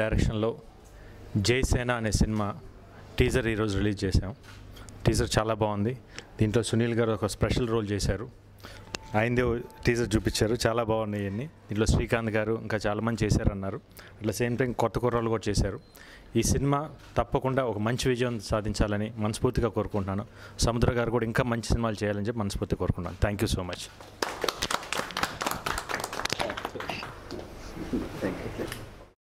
డైరెక్షన్లో జైసేన అనే సినిమా టీజర్ ఈరోజు రిలీజ్ చేశాం. టీజర్ చాలా బాగుంది. దీంట్లో సునీల్ గారు ఒక స్పెషల్ రోల్ చేశారు. ఆయనదే టీజర్ చూపించారు, చాలా బాగున్నాయి అన్నీ. దీంట్లో శ్రీకాంత్ గారు ఇంకా చాలామంది చేశారన్నారు. అట్లా సేమ్ టైం కొత్త కుర్రాళ్ళు కూడా చేశారు. ఈ సినిమా తప్పకుండా ఒక మంచి విజయం సాధించాలని మనస్ఫూర్తిగా కోరుకుంటున్నాను. సముద్ర గారు కూడా ఇంకా మంచి సినిమాలు చేయాలని చెప్పి మనస్ఫూర్తిగా కోరుకుంటున్నాను. Thank you so much.